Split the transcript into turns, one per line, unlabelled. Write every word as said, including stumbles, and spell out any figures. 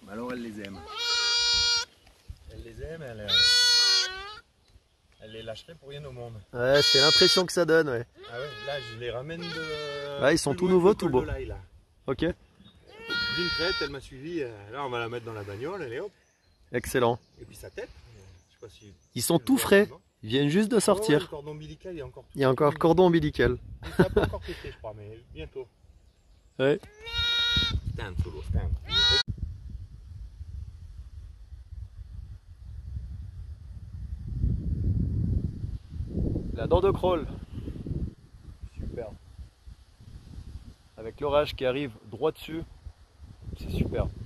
Alors elle les aime. Elle les aime, elle, euh, elle les lâcherait pour rien au monde.
Ouais, c'est l'impression que ça donne, ouais.
Ah ouais, là je les ramène de...
Ouais, ils sont tout nouveaux, tout beaux.
Là.
Ok.
D'une crête, elle m'a suivi. Là, on va la mettre dans la bagnole, allez hop.
Excellent.
Et puis sa tête. Je sais pas si...
Ils sont tout frais. Ils viennent juste de sortir.
Oh, le cordon ombilical, il y a encore.
Il y a encore le cordon ombilical.
Il n'a pas encore pété, je crois, mais bientôt.
Ouais.
Stand, Solo, stand.
La dent de crawl. Super. Avec l'orage qui arrive droit dessus, c'est super.